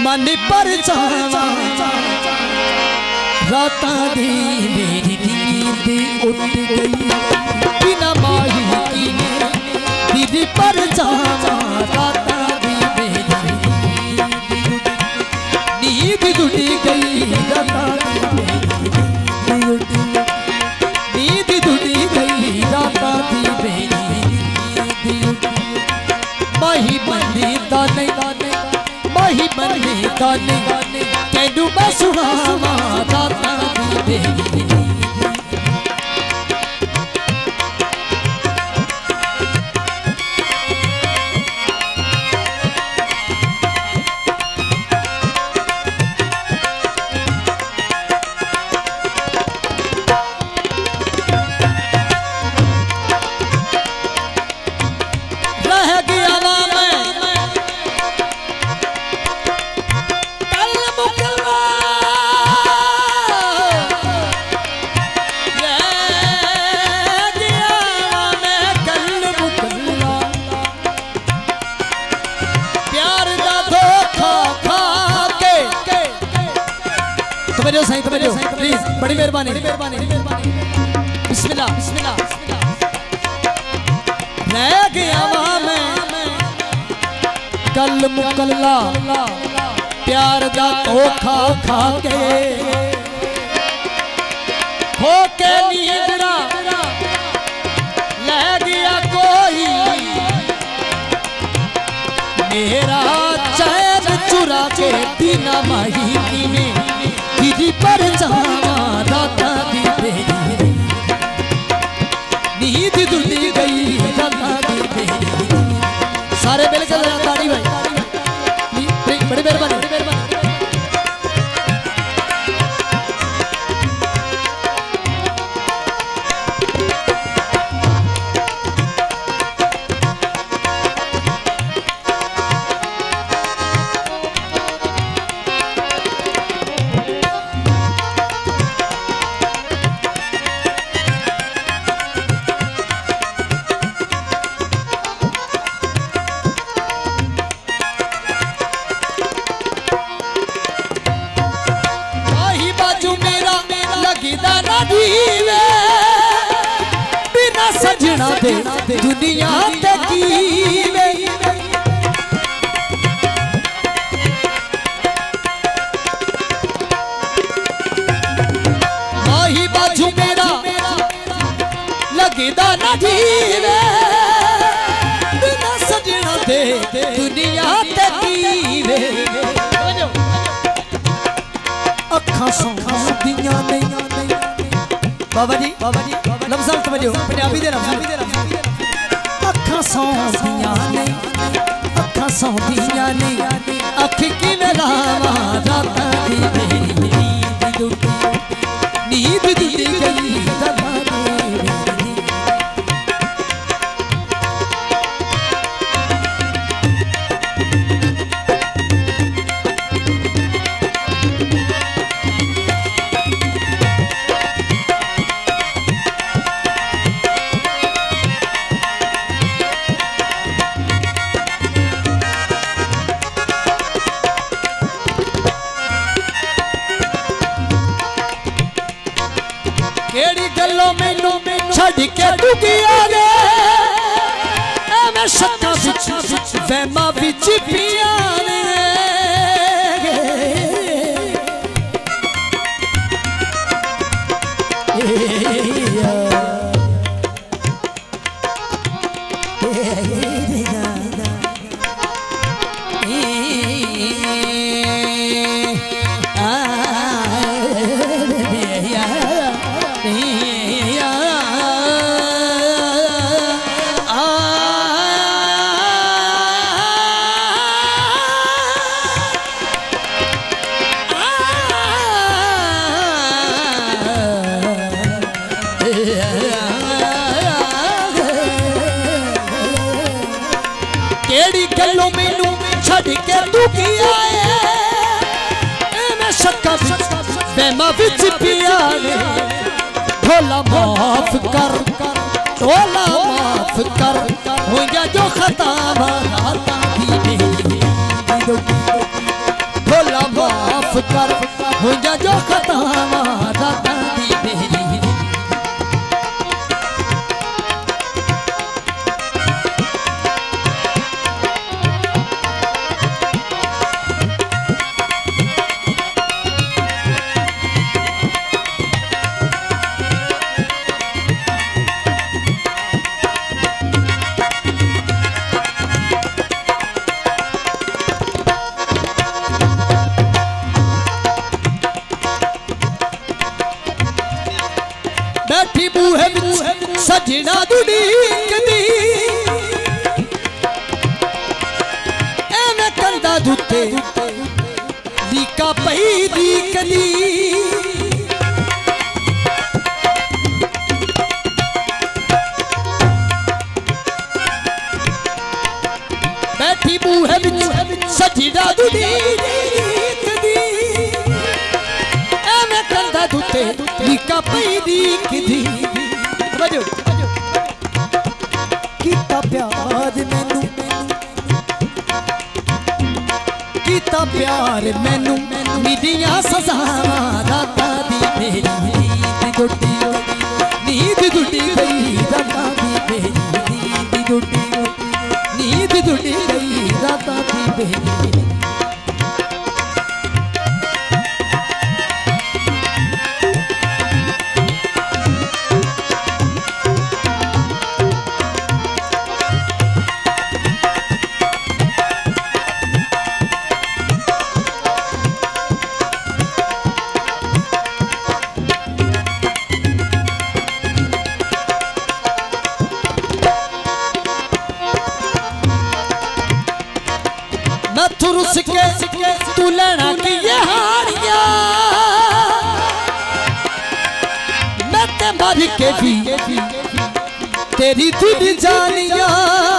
मन पर जावा राता दी मेरी नींद उठ गई बिना माही की दीदी पर जावा राता दी मेरी नींद उठ गई राता नींद उठ गई राता दी मेरी माही बंदी दाने माही बंदी दाने तेनू मैं सुनावा राता दी मेरी प्लीज बड़ी मेहरबानी बिस्मिल्लाह बिस्मिल्लाह रह गया वहां मैं कल मुकल्ला प्यार दा धोखा खा के हो के नींदरा ले गया कोई मेरा चैन चुरा के बिना माही ने दीदी पर जावा राता दी मेरी नींद उड़ गई राता दी मेरी सारे मिलकर ताड़ी भाई बड़ी मेहरबानी बिना सजना दे दुनिया ते कीवे माही बाजू मेरा लगदा ना जीवे बिना सजना दे दुनिया ते कीवे अखां सौंदियां नहीं बाबा जी लफ्ज़ समझो पंजाबी दे लफ्ज़ अखां सौंदियां नहीं अखां सौंदियां नहीं अख किवें लावां राता दी मेरी नींद उड़ गई राता दी छड़ के तू गया रे मैं शक्का बिच वहमा बिच पिया केड़ी गल्लों मैनू छड़ के तू किया मैं शक्का वहमा विच पिया ढोला माफ कर ढोला माफ कर हो जा जो खता राता दी मेरी ढोला जो खतावा राता दी मेरी बैठी बूहे सजना दुड़ीकदी एवें कंधा दुते लीका पई दीकदी बैठी बूहे सजना दुड़ीकदी एवें कंधा दुते लीका पई दीकदी कीता प्यार मैनू कीता प्यार मैनू निदियां सजावां रातां दी मेरी नींद टुटी नींद टुटी गई रातां दी मेरी नींद टुटी नींद टुटी गई रातां दी मेरी रुस के तू लेना की ये हारिया मैं ते मर के भी तेरी धुन जानिया